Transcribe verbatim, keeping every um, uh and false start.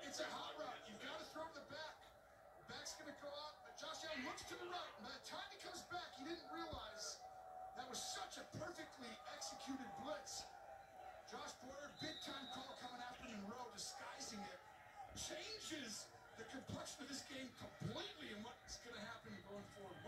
It's a hot route. You've got to throw the back. The back's going to go out. But Josh Allen looks to the right. And by the time he comes back, he didn't realize that was such a perfectly executed blitz. Josh Boyer, big-time call coming after him in row, disguising it. Changes the complexion of this game completely and what's going to happen going forward.